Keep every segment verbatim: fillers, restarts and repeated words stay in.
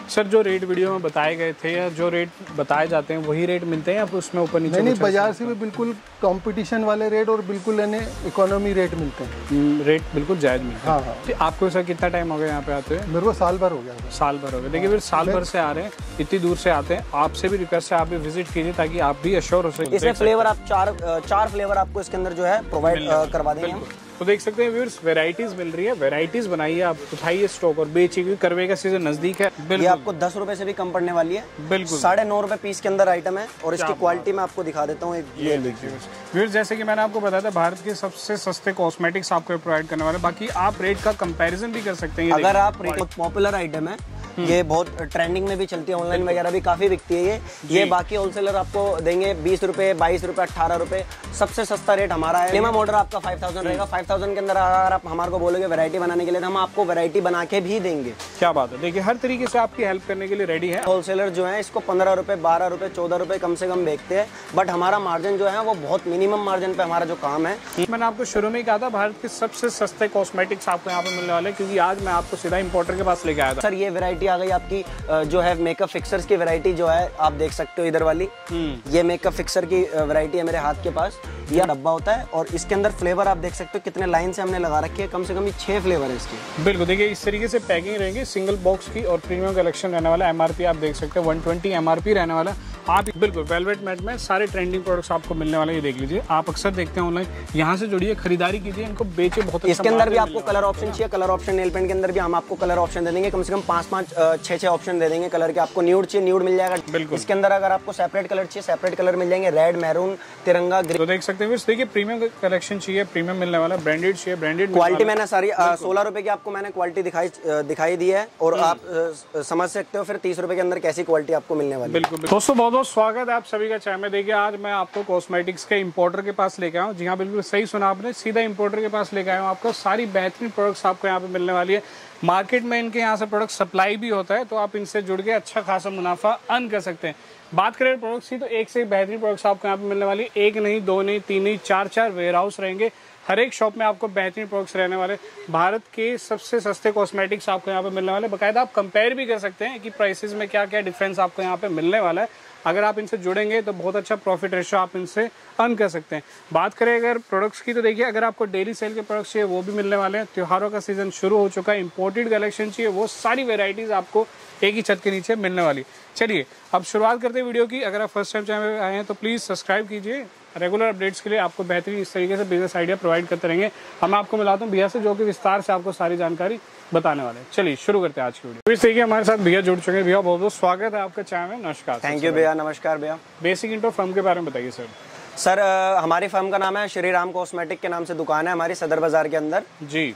Sir जो rate video में बताए गए थे या जो रेट बताए जाते हैं वही रेट मिलते हैं या उसमें ऊपर नीचे? नहीं, बाजार से भी बिल्कुल कंपटीशन वाले रेट और बिल्कुल यानी इकोनॉमी रेट मिलते हैं। रेट बिल्कुल जायज़ मिलते हैं। हाँ हाँ। आपको सर कितना टाइम हो गया यहाँ पे आते हैं? मेरे को साल भर हो गया। साल भर हो गया। देखिए फिर साल भर से आ रहे हैं, इतनी दूर से आते हैं, आपसे भी रिक्वेस्ट है आप भी विजिट कीजिए ताकि आप भी अश्योर हो सके। इसमें फ्लेवर आप चार चार फ्लेवर आपको इसके अंदर जो है प्रोवाइड करवा देंगे हम। तो देख सकते हैं व्यूअर्स, वैरायटीज मिल रही है, वैरायटीज बनाइए, आप उठाइए स्टॉक और बेचिए क्योंकि करवे का सीजन नजदीक है। ये आपको दस रुपए से भी कम पड़ने वाली है। बिल्कुल साढ़े नौ रुपए पीस के अंदर आइटम है और इसकी क्वालिटी मैं आपको दिखा देता हूँ। ये देखिए व्यूअर्स, जैसे कि मैंने आपको बताया था भारत के सबसे सस्ते कॉस्मेटिक्स आपको प्रोवाइड करने वाले, बाकी आप रेट का कंपैरिजन भी कर सकते हैं। अगर आप पॉपुलर आइटम है, ये बहुत ट्रेंडिंग में भी चलती है, ऑनलाइन वगैरह भी काफी बिकती है ये ये बाकी होलसेलर आपको देंगे बीस रुपए, बाईस रुपए, अठारह रुपए। सबसे सस्ता रेट हमारा है। मिनिमम ऑर्डर आपका फाइव थाउजेंड रहेगा। फाइव थाउजेंड के अंदर अगर आप हमारे को बोलोगे वैरायटी बनाने के लिए तो हम आपको वैरायटी बना के भी देंगे। क्या बात है, देखिए हर तरीके से आपकी हेल्प करने के लिए रेडी है। होलसेलर जो है इसको पंद्रह रुपए, बारह रुपए, चौदह रुपए कम से कम बेचते हैं, बट हमारा मार्जिन जो है वो बहुत मिनिमम मार्जिन पे हमारा जो काम है। मैंने आपको शुरू में कहा था भारत के सबसे सस्ते कॉस्मेटिक्स आपको यहाँ पे मिलने वाले, क्योंकि आज मैं आपको सीधा इंपोर्टर के पास लेके आया था। सर ये वैरायटी आ गई आपकी जो है मेकअप फिक्सर्स की वैरायटी, जो है आप देख सकते हो इधर वाली। ये मेकअप फिक्सर की वैरायटी है मेरे हाथ के पास। यह डब्बा होता है और इसके अंदर फ्लेवर आप देख सकते हो कितने लाइन से हमने लगा रखी है, कम से कम छह फ्लेवर है इसके। बिल्कुल, देखिए इस तरीके से पैकिंग रहेगी, सिंगल बॉक्स की और प्रीमियम कलेक्शन रहने वाला। एमआरपी आप देख सकते हैं वन ट्वेंटी एमआरपी रहने वाला। आप बिल्कुल वेलवेट मैट में सारे ट्रेंडिंग प्रोडक्ट्स आपको मिलने वाले, ये देख लीजिए। आप अक्सर देखते हैं ऑनलाइन, यहाँ से जुड़िए, खरीदारी कीजिए, इनको बेचे। बहुत इसके अंदर भी आपको कलर ऑप्शन चाहिए, कलर ऑप्शन नेल पेंट के अंदर भी हम आपको कलर ऑप्शन दे देंगे, कम से कम पांच पांच छह छह ऑप्शन दे देंगे कलर के। आपको न्यूड चाहिए, न्यूड मिल जाएगा। बिल्कुल। इसके अंदर अगर आपको सेपरेट कलर चाहिए, सेपरेट कलर मिल जाएंगे, रेड, मैरून, तिरंगा, ग्रीन। तो देख सकते हैं देखिए प्रीमियम कलेक्शन चाहिए, प्रीमियम मिलने वाला। ब्रांडेड चाहिए, ब्रांडेड। क्वालिटी मैंने सारी सोलह रुपए की आपको मैंने क्वालिटी दिखाई दिखाई दी है और आप समझ सकते हो फिर तीस रुपए के अंदर कैसी क्वालिटी आपको मिलने वाली है। बिल्कुल दोस्तों, बहुत बहुत स्वागत है आप सभी का चाय में। देखिए आज मैं आपको कॉस्मेटिक्स के इंपोर्टर के पास लेके आया हूँ। जी हाँ, बिल्कुल सही सुना आपने, सीधा इंपोर्टर के पास लेके आया हूँ। आपको सारी बेहतरीन प्रोडक्ट्स आपको यहाँ पे मिलने वाली है। मार्केट में इनके यहाँ से प्रोडक्ट सप्लाई भी होता है, तो आप इनसे जुड़ के अच्छा खासा मुनाफा अर्न कर सकते हैं। बात करें प्रोडक्ट्स की तो एक से एक बेहतरीन प्रोडक्ट्स आपको यहाँ पे मिलने वाली है। एक नहीं, दो नहीं, तीन नहीं, चार चार वेयर हाउस रहेंगे। हर एक शॉप में आपको बेहतरीन प्रोडक्ट्स रहने वाले। भारत के सबसे सस्ते कॉस्मेटिक्स आपको यहाँ पे मिलने वाले। बाकायदा आप कंपेयर भी कर सकते हैं कि प्राइसेस में क्या क्या डिफरेंस आपको यहाँ पे मिलने वाला है। अगर आप इनसे जुड़ेंगे तो बहुत अच्छा प्रॉफिट रेशो आप इनसे अर्न कर सकते हैं। बात करें अगर प्रोडक्ट्स की तो देखिए अगर आपको डेली सेल के प्रोडक्ट्स चाहिए वो भी मिलने वाले हैं। त्योहारों का सीजन शुरू हो चुका है, इंपोर्टेड कलेक्शन चाहिए, वो सारी वेराइटीज़ आपको एक ही छत के नीचे मिलने वाली। चलिए अब शुरुआत करते हैं वीडियो की। अगर आप फर्स्ट टाइम चैनल में आए हैं तो प्लीज़ सब्सक्राइब कीजिए। रेगुलर अपडेट्स के लिए आपको बेहतरीन इस तरीके से बिजनेस आइडिया प्रोवाइड करते रहेंगे। हम आपको मिलाता हूँ भैया से जो कि विस्तार से आपको सारी जानकारी बताने वाले हैं। चलिए शुरू करते हैं आज की वीडियो। इस तरीके हमारे साथ भैया जुड़ चुके हैं। भैया बहुत बहुत स्वागत है आपका चाय में। नमस्कार। थैंक यू भैया। नमस्कार भैया। बेसिक इंट्रो फर्म के बारे में बताइए सर। सर हमारी फर्म का नाम है श्री राम कॉस्मेटिक के नाम से दुकान है हमारी सदर बाजार के अंदर जी।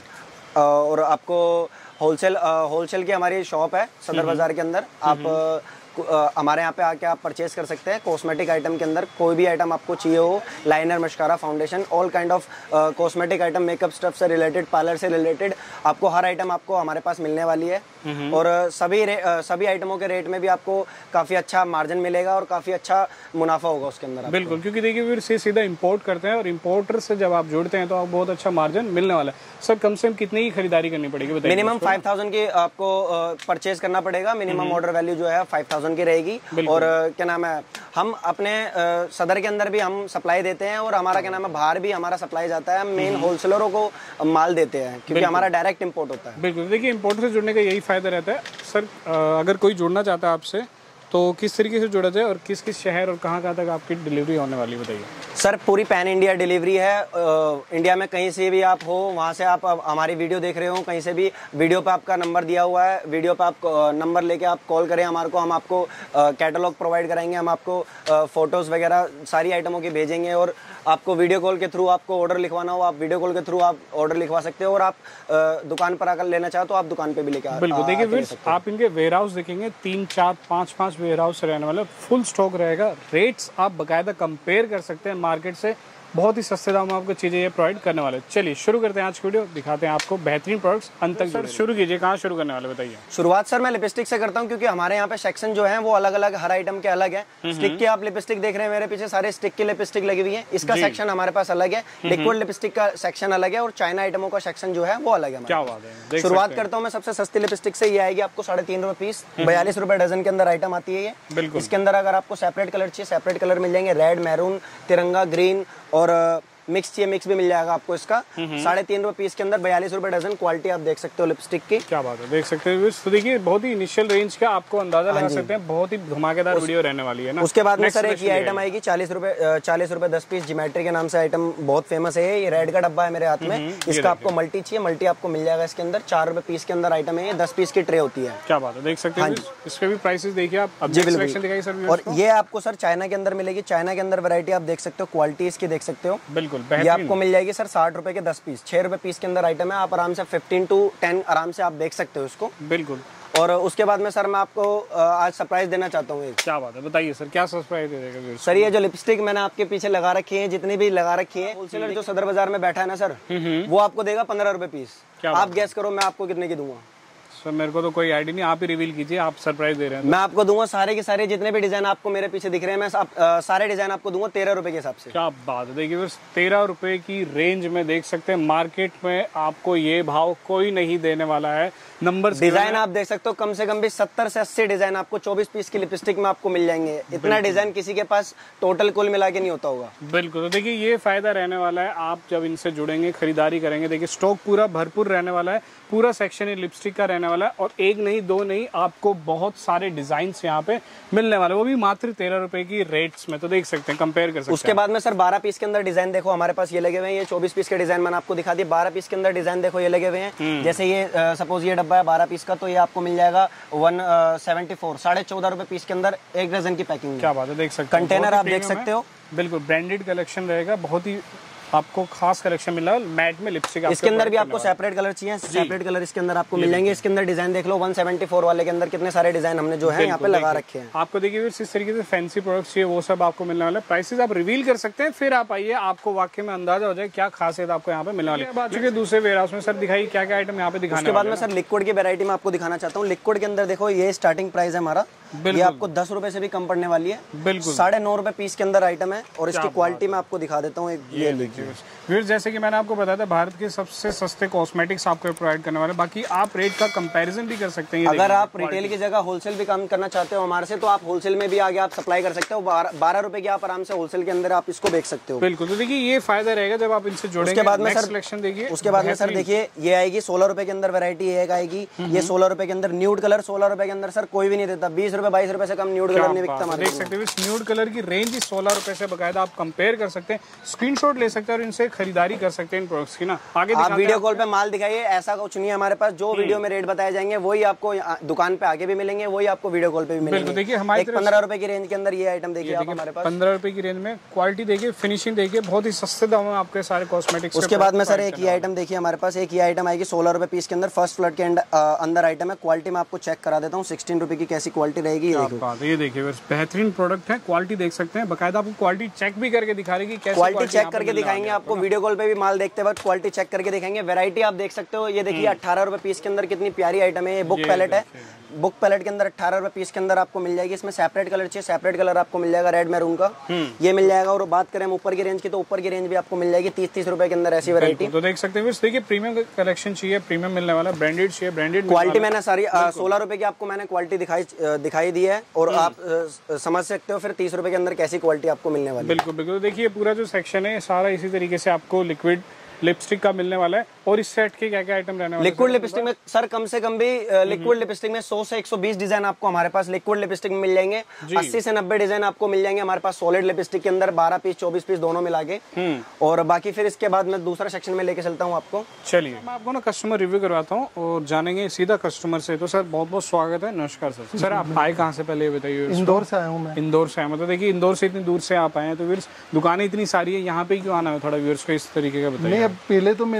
और आपको होलसेल होलसेल की हमारी शॉप है सदर बाजार के अंदर। आप हमारे यहाँ पे आके आप परचेज कर सकते हैं। कॉस्मेटिक आइटम के अंदर कोई भी आइटम आपको चाहिए हो, liner, mascara, foundation, all kind of cosmetic item, makeup stuff से रिलेटेड, पार्लर से रिलेटेड, आपको हर आइटम आपको हमारे पास मिलने वाली है। और सभी सभी आइटमों के रेट में भी आपको काफ़ी अच्छा मार्जिन मिलेगा और काफ़ी अच्छा मुनाफा होगा उसके अंदर। बिल्कुल, क्योंकि देखिए फिर से सीधा इंपोर्ट करते हैं और इंपोर्टर से जब आप जुड़ते हैं तो आपको बहुत अच्छा मार्जिन मिलने वाला है। सर कम से कम कितनी की खरीदारी करनी पड़ेगी बताइए। मिनिमम फाइव थाउजेंड की आपको परचेज करना पड़ेगा। मिनिमम ऑर्डर वैल्यू जो है फाइव थाउजेंड की रहेगी। और क्या नाम है, हम अपने सदर के अंदर भी हम सप्लाई देते हैं और हमारा क्या नाम है बाहर भी हमारा सप्लाई जाता है। हम मेन होलसेलरों को माल देते हैं क्योंकि हमारा डायरेक्ट इंपोर्ट होता है। बिल्कुल, देखिए इंपोर्टर से जुड़ने का यही फायदा रहता है। सर अगर कोई जुड़ना चाहता है आपसे तो किस तरीके से जुड़ा जाए और किस किस शहर और कहाँ कहाँ तक आपकी डिलीवरी होने वाली बताइए। सर पूरी पैन इंडिया डिलीवरी है। आ, इंडिया में कहीं से भी आप हो, वहाँ से आप हमारी वीडियो देख रहे हो, कहीं से भी वीडियो पे आपका नंबर दिया हुआ है, वीडियो पे आप नंबर लेके आप कॉल करें हमारे को, हम आपको कैटलॉग प्रोवाइड कराएंगे। हम आपको फोटोज़ वगैरह सारी आइटमों की भेजेंगे और आपको वीडियो कॉल के थ्रू आपको ऑर्डर लिखवाना हो आप वीडियो कॉल के थ्रू आप ऑर्डर लिखवा सकते हो। और आप दुकान पर आकर लेना चाहो तो आप दुकान पे भी लेके बिल्कुल। देखिए आप इनके वेयर हाउस देखेंगे, तीन चार पाँच पाँच वेयर हाउस रहने वाला, फुल स्टॉक रहेगा। रेट्स आप बाकायदा कंपेयर कर सकते हैं मार्केट से। बहुत ही सस्ते दाम में आपको चीजें ये प्रोवाइड करने वाले। चलिए शुरू करते हैं आज की वीडियो, दिखाते हैं आपको बेहतरीन प्रोडक्ट्स अंत तक। सर शुरू कीजिए, कहाँ शुरू करने वाले बताइए। शुरुआत सर मैं लिपस्टिक से करता हूँ, क्योंकि हमारे यहाँ पे सेक्शन जो है वो अलग अलग हर आइटम के अलग है। स्टिक की आप लिपस्टिक देख रहे हैं मेरे पीछे, सारे स्टिक की लिपस्टिक लगी हुई है। इसका सेक्शन हमारे पास अलग है, लिक्विड लिपस्टिक का सेक्शन अलग है और चाइना आइटमों का सेक्शन जो है वो अलग है। क्या बात है। शुरुआत करता हूँ मैं सबसे सस्ती लिपस्टिक से। ये आएगी आपको साढ़े तीन रुपए पीस, बयालीस रुपए डजन के अंदर आइटम आती है ये। इसके अंदर अगर आपको सेपरेट कलर चाहिए सेपरेट कलर मिल जाएंगे, रेड, मैरून, तिरंगा, ग्रीन और मिक्स चाहिए मिक्स भी मिल जाएगा आपको। इसका साढ़े तीन रुपए पीस के अंदर बयालीस रुपए डजन। क्वालिटी आप देख सकते हो लिपस्टिक की। क्या बात है, देख सकते हैं। तो देखिए बहुत ही इनिशियल रेंज का आपको अंदाजा लगा सकते हैं, बहुत ही धमाकेदार वीडियो रहने वाली है ना। उसके बाद में सर एक ये आइटम आएगी चालीस रुपए चालीस रुपए दस पीस, जिमेट्री के नाम से आइटम बहुत फेमस है। ये रेड का डब्बा है मेरे हाथ में। इसका आपको मल्टी चाहिए, मल्टी आपको मिल जाएगा इसके अंदर। चार रुपए पीस के अंदर आइटम है ये, दस पीस की ट्रे होती है। क्या बात है, देख सकते हैं। इसके भी प्राइसेस देखिए आप। जी बिल्कुल। और ये आपको सर चाइना के अंदर मिलेगी। चाइना के अंदर वैरायटी आप देख सकते हो, क्वालिटी इसकी देख सकते हो। बिल्कुल, ये आपको मिल जाएगी सर साठ रुपए के दस पीस, छह रुपए पीस के अंदर आइटम है। आप आराम से फिफ्टीन टू टेन आराम से आप देख सकते हो इसको। बिल्कुल। और उसके बाद में सर मैं आपको आज सरप्राइज देना चाहता हूँ। क्या बात है, बताइए सर, क्या सरप्राइज दे देगा सर? ये जो लिपस्टिक मैंने आपके पीछे लगा रखी है, जितनी भी लगा रखी है, होलसेलर जो सदर बाजार में बैठा है ना सर, वो आपको देगा पंद्रह रुपए पीस। आप गैस करो मैं आपको कितने की दूंगा? सर मेरे को तो कोई आइडिया नहीं, आप ही रिवील कीजिए, आप सरप्राइज दे रहे हैं। मैं आपको दूंगा सारे के सारे जितने भी डिजाइन आपको मेरे पीछे दिख रहे हैं, मैं आप, आ, सारे डिजाइन आपको दूंगा तेरह रुपए के हिसाब से। क्या बात है, देखिए बस तेरह रुपए की रेंज में देख सकते हैं। मार्केट में आपको ये भाव कोई नहीं देने वाला है। नंबर डिजाइन आप देख सकते हो, कम से कम भी सत्तर से अस्सी डिजाइन आपको चौबीस पीस की लिपस्टिक में आपको मिल जाएंगे। इतना डिजाइन किसी के पास टोटल कुल मिला के नहीं होता होगा। बिल्कुल। तो देखिए ये फायदा रहने वाला है, आप जब इनसे जुड़ेंगे, खरीदारी करेंगे। देखिए स्टॉक पूरा भरपूर रहने वाला है, पूरा सेक्शन ये लिपस्टिक का रहने वाला है। और एक नहीं दो नहीं, आपको बहुत सारे डिजाइन यहाँ पे मिलने वाले, वो भी मात्र तेरह रुपए की रेट्स में। तो देख सकते हैं, कंपेयर कर सकते हैं। उसके बाद में सर बारह पीस के अंदर डिजाइन देखो हमारे पास ये लगे हुए हैं। ये चौबीस पीस के डिजाइन मैंने आपको दिखा दिया। बारह पीस के अंदर डिजाइन देखो ये लगे हुए हैं। जैसे ये सपोज ये डब्बा है बारह पीस का, तो ये आपको मिल जाएगा वन सेवेंटी फोर साढ़े चौदह रुपए पीस के अंदर एक डजन की पैकिंग। क्या बात है, देख सकते हैं। कंटेनर आप देख सकते हो। बिल्कुल ब्रांडेड कलेक्शन रहेगा, बहुत ही आपको खास कलेक्शन मिल रहा है मैट में लिपस्टिक। इसके अंदर भी आपको सेपरेट कलर चाहिए, सेपरेट कलर इसके अंदर आपको मिल जाएंगे। इसके अंदर डिजाइन देख लो, एक सौ चौहत्तर वाले के अंदर कितने सारे डिजाइन हमने जो है यहाँ पे लगा रखे हैं। आपको देखिए इस तरीके से फैंसी प्रोडक्ट्स चाहिए, वो सब आपको मिलने वाला है। प्राइसेस आप रिवील कर सकते हैं, फिर आप आइए, आपको वाकई में अंदाजा हो जाए क्या खासियत आपको यहाँ पे मिलने वाली है। चूंकि दूसरे वेयर हाउस में सर दिखाई क्या क्या आइटम यहाँ पे दिखाने। उसके बाद में सर लिक्विड की वैरायटी में आपको दिखाना चाहता हूँ। लिक्विड के अंदर देखो ये स्टार्टिंग प्राइस है हमारा, ये आपको दस रुपए से भी कम पड़ने वाली है। बिल्कुल साढ़े नौ रुपए पीस के अंदर आइटम है। और इसकी क्वालिटी मैं आपको दिखा देता हूँ। ये देखिए जैसे कि मैंने आपको बताया था, भारत के सबसे सस्ते कॉस्मेटिक्स आपको प्रोवाइड करने वाले। बाकी आप रेट का कंपैरिजन भी कर सकते हैं। अगर आप रिटेल की जगह होलसेल भी काम करना चाहते हो हमारे से, तो आप होलसेल में भी आगे आप सप्लाई कर सकते हो। बारह रुपए की आप आराम से होलसेल के अंदर आप इसको बेच सकते हो। बिल्कुल। तो देखिए ये फायदा रहेगा जब आप इनसे जुड़ेंगे। उसके बाद में सर कलेक्शन देखिए, उसके बाद में सर देखिए ये आएगी सोलह रुपए के अंदर वैरायटी एक आएगी। ये सोलह रुपए के अंदर न्यूड कलर, सोलह रुपए के अंदर सर कोई भी नहीं देता। बीस रुपए बाईस रुपए से कम न्यूड कलर नहीं बिकता। देख सकते हैं न्यूड कलर की रेंज ही सोलह रुपए से बकायदा आप कंपेयर कर सकते हैं, स्क्रीनशॉट ले सकते हैं और इनसे खरीदारी कर सकते हैं इन प्रोडक्ट्स की ना। आगे आप वीडियो कॉल पे माल दिखाइए, ऐसा कुछ नहीं है हमारे पास। जो वीडियो में रेट बताए जाएंगे वही आपको दुकान पे आगे भी मिलेंगे, वही आपको वीडियो कॉल पे भी मिलेंगे। देखिए हमारे पंद्रह रुपए की रेंज के अंदर ये आइटम देखिए आप हमारे पास। पंद्रह रुपए की रेंज में क्वालिटी देखिए, फिनिशिंग देखिए, बहुत ही सस्ते दाम में आपके सारे कॉस्मेटिक्स। उसके बाद में सर एक ही आइटम देखिए हमारे पास, एक ही आइटम आएगी सोलह रुपए पीस के अंदर, फर्स्ट फ्लड के अंदर आइटम है। क्वालिटी में आपको चेक करा देता हूँ, सिक्सटीन रुपए की कैसी क्वालिटी रहेगी। ये देखिए बेहतरीन प्रोडक्ट है, क्वालिटी देख सकते हैं। बकायदा आपको क्वालिटी चेक भी करके दिखा रही है, क्वालिटी चेक करके दिखाएंगे आपको। वीडियो कॉल पे भी माल देखते वक्त क्वालिटी चेक करके दिखाएंगे। वैरायटी आप देख सकते हो, ये देखिए अठारह रुपए पीस के अंदर कितनी प्यारी आइटम है। ये बुक पैलेट है, बुक पैलेट के अंदर अठारह रुपए पीस के अंदर आपको मिल जाएगी। इसमें सेपरेट कलर चाहिए सेपरेट कलर आपको मिल जाएगा, रेड मैरून का ये मिल जाएगा। और बात करें हम ऊपर की रेंज की, तो ऊपर की रेंज भी आपको मिल जाएगी तीस तीस रुपए के अंदर ऐसी वैरायटी। तो देख सकते हैं देखिए प्रीमियम कलेक्शन चाहिए, प्रीमियम मिलने वाला, ब्रांडेड चाहिए ब्रांडेड। क्वालिटी मैंने सारी सोलह रुपए की आपको मैंने क्वालिटी दिखाई दिखाई दी है, और आप समझ सकते हो फिर तीस रुपए के अंदर कैसी क्वालिटी आपको मिलने वाली है। बिल्कुल बिल्कुल। देखिए पूरा जो सेक्शन है सारा इसी तरीके से आपको लिक्विड लिपस्टिक का मिलने वाला है। और इस सेट के क्या क्या आइटम रहने वाले? लिक्विड लिपस्टिक में सर कम से कम भी लिक्विड लिपस्टिक में सौ से एक सौ बीस डिजाइन आपको हमारे पास लिक्विड लिपस्टिक में मिल जाएंगे। अस्सी से नब्बे डिजाइन आपको मिल जाएंगे हमारे पास सॉलिड लिपस्टिक के अंदर, बारह पीस चौबीस पीस दोनों मिला के। और बाकी फिर इसके बाद मैं दूसरा सेक्शन में लेके चलता हूँ आपको। चलिए मैं आपको ना कस्टमर रिव्यू करवाता हूँ और जानेंगे सीधा कस्टमर से। तो सर बहुत बहुत स्वागत है। नमस्कार सर। सर आप आए कहाँ से पहले बताइए? इंदौर से आया हूँ मैं। इंदौर से आया, मतलब देखिए इंदौर से इतनी दूर से आप आए हैं, तो व्यूअर्स दुकानें इतनी सारी है, यहाँ पे क्यों आना है? थोड़ा व्यूअर्स को इस तरीके का बताइए। नहीं, अब पहले तो मैंने नया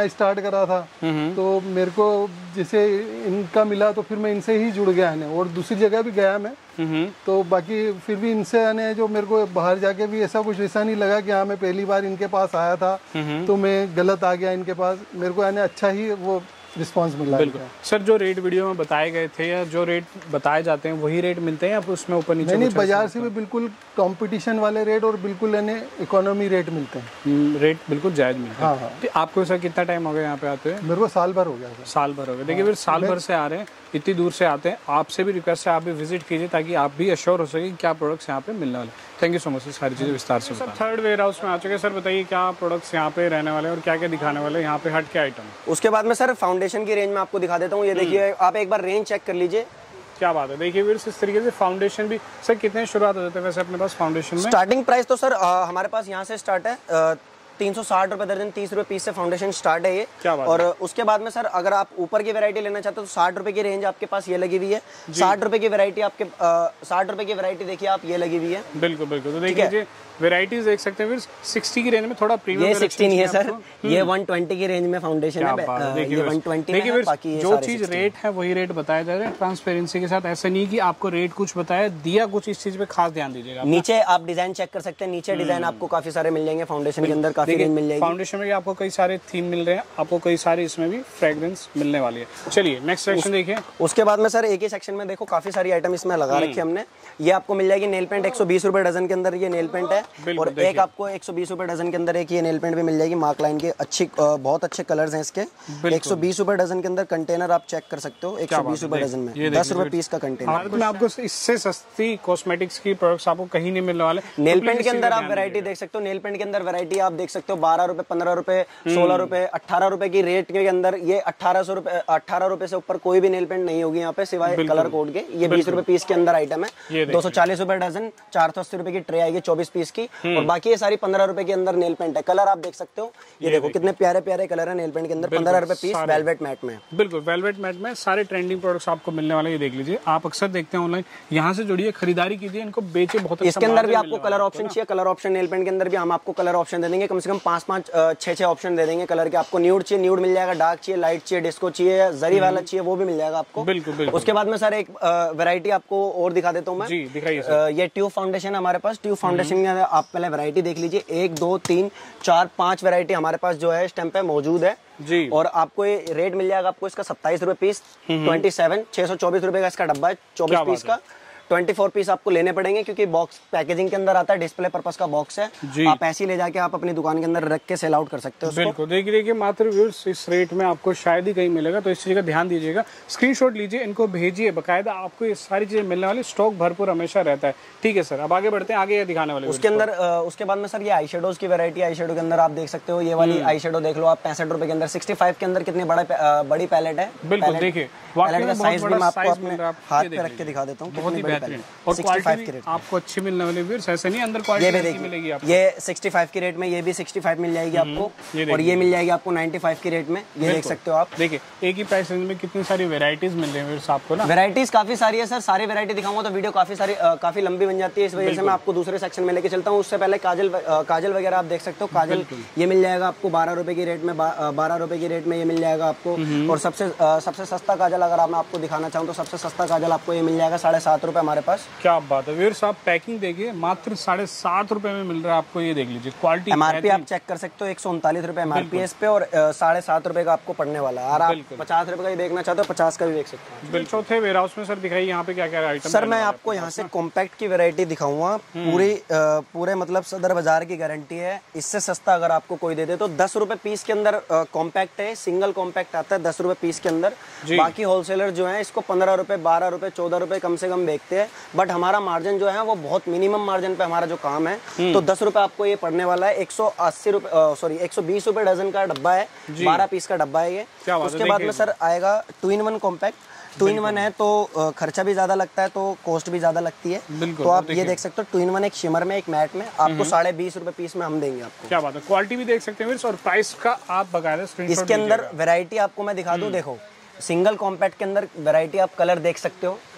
नया स्टार्ट करा था, तो मेरे को जैसे इनका मिला तो फिर मैं इनसे ही जुड़ गया है। और दूसरी जगह भी गया मैं, तो बाकी फिर भी इनसे आने जो मेरे को बाहर जाके भी ऐसा कुछ ऐसा नहीं लगा कि हाँ मैं पहली बार इनके पास आया था तो मैं गलत आ गया इनके पास। मेरे को आने अच्छा ही वो रिस्पांस मिला। बिल्कुल सर, जो रेट वीडियो में बताए गए थे या जो रेट बताए जाते हैं वही रेट मिलते हैं या उसमें ऊपर नीचे? नहीं, बाजार से भी बिल्कुल कंपटीशन वाले रेट और बिल्कुल इकोनॉमी रेट मिलते हैं। रेट बिल्कुल जायज मिलते हैं। हाँ हाँ। तो आपको सर कितना टाइम हो गया यहाँ पे आते हुए? मेरे को साल भर हो गया सर। साल भर हो गया। देखिए फिर साल भर से आ रहे हैं, इतनी दूर से आते हैं, आपसे भी रिक्वेस्ट है आप भी विजिट कीजिए ताकि आप भी अश्योर हो सके क्या प्रोडक्ट्स यहाँ पे मिलने वाले। Thank you so much sir, सारी चीज़ें विस्तार से। सर थर्ड वेयर हाउस में आ चुके हैं। सर बताइए क्या प्रोडक्ट्स यहाँ पे रहने वाले हैं और क्या क्या दिखाने वाले हैं यहाँ पे, हट के आइटम? उसके बाद में सर फाउंडेशन की रेंज में आपको दिखा देता हूँ। ये देखिए, आप एक बार रेंज चेक कर लीजिए। क्या बात है। देखिए वीर, इस तरीके से फाउंडेशन भी सर कितने शुरुआत हो जाते हैं वैसे अपने पास फाउंडेशन में? स्टार्टिंग प्राइस तो सर आ, हमारे पास यहाँ से स्टार्ट है तीन सौ साठ रुपए दर्जन, तीस रुपए पीस से फाउंडेशन स्टार्ट है ये। क्या बात और है। उसके बाद में सर अगर आप ऊपर की वैरायटी लेना चाहते हो तो साठ रुपए की रेंज आपके पास ये लगी हुई है। साठ रुपए की वैरायटी आपके साठ रुपए की वैरायटी देखिए आप, ये लगी हुई है। बिल्कुल बिल्कुल। तो देखिए वैरायटीज देख सकते हैं, साठ की रेंज में थोड़ा प्रीमियम। ये साठ नहीं है सर, ये एक सौ बीस की रेंज में फाउंडेशन है। देखिए ये एक सौ बीस में है, बाकी ये जो चीज रेट है वही रेट बताया जा रहा है ट्रांसपेरेंसी के साथ। ऐसा नहीं कि आपको रेट कुछ बताया दिया कुछ, इस चीज पे खास ध्यान दीजिएगा। नीचे आप डिजाइन चेक कर सकते हैं, नीचे डिजाइन आपको काफी सारे मिल जाएंगे फाउंडेशन के अंदर, काफी रेंज मिल जाएगी। फाउंडेशन में आपको कई सारे थीम मिल रहे हैं, आपको कई सारे इसमें भी फ्रेग्रेंस मिलने वाली है। चलिए नेक्स्ट सेक्शन देखिए। उसके बाद में सर एक ही सेक्शन में देखो काफी सारी आइटम इसमें लगा रखी है हमने। ये आपको मिल जाएगी नेल पेंट, एक सौ बीस रुपए डजन के अंदर ये नेल पेंट है। और एक आपको एक सौ बीस रुपए डजन के अंदर एक ये नेल पेंट भी मिल जाएगी मार्क लाइन के। अच्छी बहुत अच्छे कलर्स हैं इसके। एक सौ बीस रुपए डजन के अंदर कंटेनर आप चेक कर सकते हो, एक सौ बीस रुपए डजन में दस रुपए पीस का कंटेनर। में आपको इससे सस्ती कॉस्मेटिक्स की प्रोडक्ट्स आपको कहीं नहीं मिलने वाले। नेल पेंट के अंदर आप वैरायटी देख सकते हो, नेल पेंट के अंदर वैरायटी आप देख सकते हो बारह रुपए, पंद्रह रुपए, सोलह रुपए, अठारह रुपए की रेट के अंदर। ये अठारह सौ रुपए अठारह रुपए से ऊपर कोई भी नेल पेंट नहीं होगी यहाँ पे सिवाय कलर कोड के। ये बीस रुपए पीस के अंदर आइटम है। दो सौ चालीस रुपए डजन, चार सौ अस्सी रुपए की ट्रे आएगी चौबीस पीस की। और बाकी ये सारी पंद्रह रुपए के अंदर नेल पेंट है। कलर आप देख सकते हो, ये देखो कितने प्यारे प्यारे कलर है नेल पेंट के अंदर। पंद्रह रुपए पीस वेलवेट मैट में। बिल्कुल वेलवेट मैट में सारे ट्रेंडिंग प्रोडक्ट्स आपको मिलने वाले। ये देख लीजिए, आप अक्सर देखते हैं ऑनलाइन, यहाँ से जुड़िए, खरीदारी कीजिए, इनको बेचे। बहुत इसके अंदर भी आपको कलर ऑप्शन चाहिए, कलर ऑप्शन नेल पेंट के अंदर भी हम आपको कलर ऑप्शन दे देंगे। कम से कम पांच पांच छह छह ऑप्शन दे देंगे कलर के। आपको न्यूड चाहिए न्यूड मिल जाएगा, डार्क चाहिए लाइट चाहिए, डिस्को चाहिए, जरी वाला चाहिए वो भी मिल जाएगा आपको। बिल्कुल। उसके बाद में सर एक वैरायटी आपको और दिखा देता हूँ मैं। जी दिखाइए। ये ट्यूब फाउंडेशन है हमारे पास। ट्यूब फाउंडेशन में आप पहले वैरायटी देख लीजिए, एक दो तीन चार पांच वैरायटी हमारे पास जो है स्टैंप पे मौजूद है जी। और आपको ये रेट मिल जाएगा आपको इसका सत्ताईस रुपए पीस, ट्वेंटी सेवन छह सौ चौबीस रुपए का इसका डब्बा है, चौबीस पीस का। चौबीस पीस आपको लेने पड़ेंगे क्योंकि बॉक्स पैकेजिंग के अंदर आता है, डिस्प्ले पर्पस का बॉक्स है। आप ऐसे ही ले जाके आप अपनी दुकान के अंदर रख के सेल आउट कर सकते हो। बिल्कुल। देखिए देखिए मात्र व्यूअर्स इस रेट में आपको शायद ही कहीं मिलेगा, तो इस चीज का ध्यान दीजिएगा। स्क्रीनशॉट लीजिए, इनको भेजिए, बकायदा आपको ये सारी चीजें मिलने वाली। स्टॉक भरपूर हमेशा रहता है। ठीक है सर, अब आगे बढ़ते हैं, आगे ये दिखाने वाले उसके अंदर। उसके बाद में सर ये आई शेडोज की वैरायटी, आई शेडो के अंदर आप देख सकते हो ये वाली आई शेडो देख लो आप, पैंसठ रुपए के अंदर, सिक्सटी फाइव के अंदर कितनी बड़ा बड़ी पैलेट है। बिल्कुल देखिए, पैलेट का साइज भी मैं आपको अपने हाथ पे रख के दिखा देता हूँ। बहुत ही बेहतरीन और क्वालिटी आपको अच्छी मिलने वाली व्यूअर्स, ऐसे नहीं अंदर क्वालिटी मिलेगी आपको। ये पैंसठ की रेट में, ये भी पैंसठ मिल जाएगी आपको। और ये मिल जाएगी आपको पचानवे की रेट में, ये देख सकते हो आप। देखिए एक ही प्राइस रेंज में कितनी सारी वैरायटीज मिल रही है व्यूअर्स आपको ना। वैरायटीज काफी सारी है सर, सारी वैरायटी दिखाऊंगा तो वीडियो काफी सारी काफी लंबी बन जाती है, इस वजह से मैं आपको दूसरे सेक्शन में लेके चलता हूँ। उससे पहले काजल काजल वगैरह आप देख सकते हो। काजल ये मिल जाएगा आपको बारह रुपए की रेट में, बारह रुपए की रेट में ये मिल जाएगा आपको। और सबसे सबसे सस्ता काजल अगर मैं आपको दिखाना चाहूँ तो सबसे सस्ता काजल आपको ये मिल जाएगा साढ़े सात रुपए हमारे पास। क्या बात है व्यूअर्स, आप पैकिंग देखिए, मात्र साढ़े सात रुपए में मिल रहा है आपको। ये देख लीजिए क्वालिटी। एमआरपी आप चेक कर सकते हो, एक सौ उनतालीस रुपए एमआरपी इस पे और साढ़े सात रुपए का आपको पड़ने वाला है। और आप पचास रुपए का ही देखना चाहते हो पचास का भी देख सकते हो। बिल्कुल। चौथे वेयर हाउस में सर दिखाइए यहाँ पे क्या क्या आइटम। सर मैं आपको यहाँ से कॉम्पैक्ट की वैरायटी दिखाऊंगा, पूरी पूरे मतलब सदर बाजार की गारंटी है। इससे सस्ता अगर आपको कोई दे दे तो दस रुपए पीस के अंदर कॉम्पैक्ट है, सिंगल कॉम्पैक्ट आता है दस रुपए पीस के अंदर। बाकी होलसेलर जो है इसको पंद्रह रुपए, बारह रुपए, चौदह रुपए कम से कम बेचते हैं। बट हमारा मार्जिन जो है वो बहुत मिनिमम मार्जिन पे हमारा जो काम है। तो दस रुपए आपको ये पड़ने वाला है। एक सौ अस्सी रुपए सॉरी एक सौ बीस रुपए डजन का डब्बा है, बारह पीस का डब्बा है ये। उसके बाद में सर आएगा two in one compact. Two in one है तो खर्चा भी ज्यादा लगता है, तो कॉस्ट भी ज्यादा लगती है। तो आप ये देख सकते हो टू इन वन, एक शिमर में एक मैट में आपको साढ़े बीस रुपए पीस में हम देंगे आपको। क्या बात है, क्वालिटी भी देख सकते हैं और प्राइस का आप बकायदा स्क्रीनशॉट। इसके अंदर वैरायटी आपको मैं दिखा दूं, देखो सिंगल कॉम्पैक्ट के अंदर वैरायटी आप कलर देख सकते हो।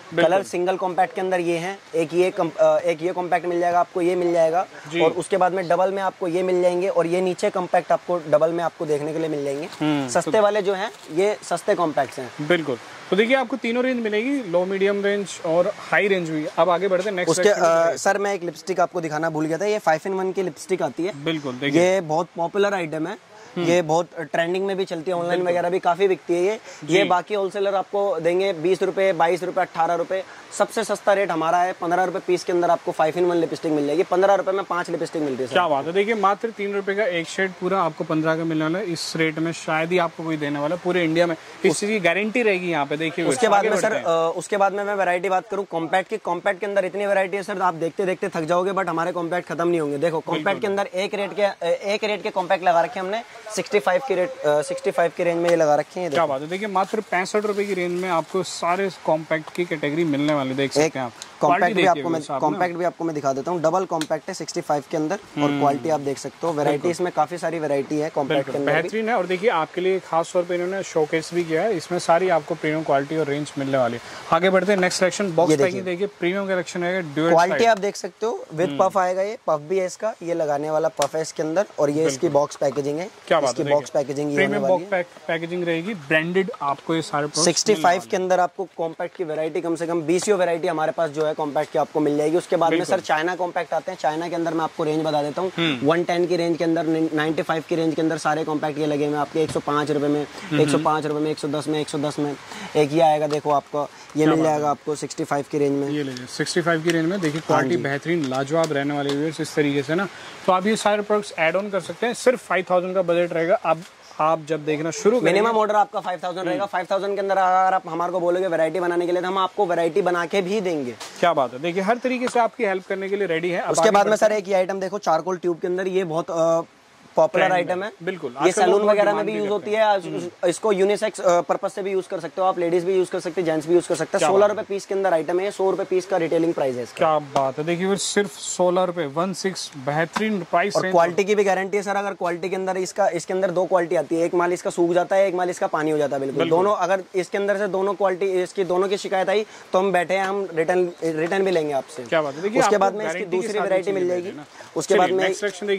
कलर सिंगल कॉम्पैक्ट के अंदर ये हैं, एक ये एक ये कॉम्पैक्ट मिल जाएगा आपको, ये मिल जाएगा, और उसके बाद में डबल में आपको ये मिल जाएंगे, और ये नीचे कॉम्पैक्ट आपको डबल में आपको देखने के लिए मिल जाएंगे। सस्ते वाले जो हैं ये सस्ते कॉम्पैक्ट्स हैं। बिल्कुल। तो देखिए आपको तीनों रेंज मिलेगी, लो मीडियम रेंज और हाई रेंज भी। अब आगे बढ़ते हैं नेक्स्ट। उसके आ, सर मैं एक लिपस्टिक आपको दिखाना भूल गया था, ये फाइव इन वन की लिपस्टिक आती है। बिल्कुल देखिए, ये बहुत पॉपुलर आइटम है, ये बहुत ट्रेंडिंग में भी चलती है, ऑनलाइन वगैरह भी काफी बिकती है ये ये बाकी होलसेलर आपको देंगे बीस रुपए, बाईस रुपए, अट्ठारह रुपए। सबसे सस्ता रेट हमारा है पंद्रह रुपए पीस के अंदर आपको फाइव इन वन लिपस्टिक मिल जाएगी। पंद्रह रुपए में पांच लिपस्टिक मिलती है। क्या बात है। देखिए मात्र तीन रुपए का एक शेड पूरा आपको पंद्रह का मिलने वाला है। इस रेट में शायद ही आपको कोई देने वाला, पूरे इंडिया में इस चीज की गारंटी रहेगी यहाँ पे। देखिए उसके बाद में सर उसके बाद में मैं वैरायटी बात करूँ कॉम्पैक्ट की, कॉम्पैक्ट के अंदर इतनी वैरायटी है सर, आप देखते देखते थक जाओगे, बट हमारे कॉम्पैक्ट खत्म नहीं होंगे। देखो कॉम्पैक्ट के अंदर एक रेट के एक रेट के कॉम्पैक्ट लगा रखे हमने, सिक्सटी फाइव की रेट सिक्सटी फाइव की रेंज में ये लगा रखे हैं। क्या बात है। देखिए मात्र पैंसठ रुपए की रेंज में आपको सारे कॉम्पैक्ट की कैटेगरी मिलने वाली, देख सकते हैं आप। कॉम्पैक्ट भी आपको मैं कॉम्पैक्ट भी आपको मैं दिखा देता हूँ। डबल कॉम्पैक्ट है सिक्सटी फाइव के अंदर, और क्वालिटी आप देख सकते हो, वैरायटी इसमें काफी सारी वैरायटी है कॉम्पैक्ट के अंदर, बेहतरीन है। और देखिए आपके लिए खास तौर पे इन्होंने शोकेस भी किया है, इसमें सारी आपको प्रीमियम क्वालिटी और रेंज मिलने वाली है। आगे बढ़ते हैं नेक्स्ट सेक्शन, बॉक्स पैकिंग। देखिए प्रीमियम कलेक्शन है, ड्यूअल क्वालिटी आप देख सकते हो, विद पफ आएगा, ये पफ भी है इसका, ये लगाने वाला पफ है इसके अंदर, और ये इसकी बॉक्स पैकेजिंग है। क्या बात है। इसकी बॉक्स पैकेजिंग ये प्रीमियम बॉक्स पैकेजिंग रहेगी, ब्रांडेड आपको ये सारे सिक्सटी फाइव के अंदर आपको कॉम्पैक्ट की वैरायटी कम से कम बीस वैरायटी हमारे पास जो है कॉम्पैक्ट की आपको मिल जाएगी। उसके बाद में सर चाइना कॉम्पैक्ट आते हैं, चाइना के अंदर मैं आपको रेंज बता देता हूँ। वन टेन की रेंज के अंदर, नाइन्टी फाइव की रेंज के अंदर सारे कॉम्पैक्ट ये लगे हुए आपके एक सौ पाँच रुपए में, एक सौ पाँच रुपए में, एक सौ दस में, एक सौ दस में। एक ये आएगा देखो आपको, ये मिल जाएगा आपको सिक्सटी फाइव की रेंज में। ये लीजिए सिक्सटी फाइव की रेंज में। देखिए क्वालिटी बेहतरीन लाजवाब रहने वाली है इस तरीके से ना। तो आप ये सारे प्रोडक्ट्स ऐड ऑन कर सकते हैं, सिर्फ फाइव थाउजेंड का बजट रहेगा। अब आप जब देखना शुरू करेंगे, मिनिमम ऑर्डर आपका फाइव थाउजेंड रहेगा। फाइव थाउजेंड के अंदर अगर आप हमारे को बोलोगे वैरायटी बनाने के लिए, तो हम आपको वैरायटी बना के भी देंगे। क्या बात है। देखिए हर तरीके से आपकी हेल्प करने के लिए रेडी है। उसके बाद में सर एक ये आइटम देखो, चारकोल ट्यूब के अंदर, ये बहुत पॉपुलर आइटम है। बिल्कुल, ये सैलून वगैरह में भी यूज होती है। इसको यूनिसेक्स पर्पस से भी यूज कर सकते हो आप, लेडीज भी यूज कर सकते हैं, जेंट्स भी यूज कर सकते हैं। सोलह रुपए पीस के अंदर आइटम है, सौ रुपए पीस का रिटेलिंग प्राइस है इसका। क्या बात है। देखिए सिर्फ सोलह रुपए, वन सिक्स, बेहतरीन प्राइस। और क्वालिटी की भी गारंटी है सर। अगर क्वालिटी के अंदर इसका इसके अंदर दो क्वालिटी आती है, एक माल इसका सूख जाता है, एक माल इसका पानी हो जाता है। बिल्कुल दोनों, अगर इसके अंदर से दोनों क्वालिटी इसकी दोनों की शिकायत आई तो हम बैठे हैं, हम रिटर्न रिटर्न भी लेंगे आपसे। क्या बात है। देखिए उसके बाद में इसकी दूसरी वैरायटी मिल जाएगी। उसके बाद में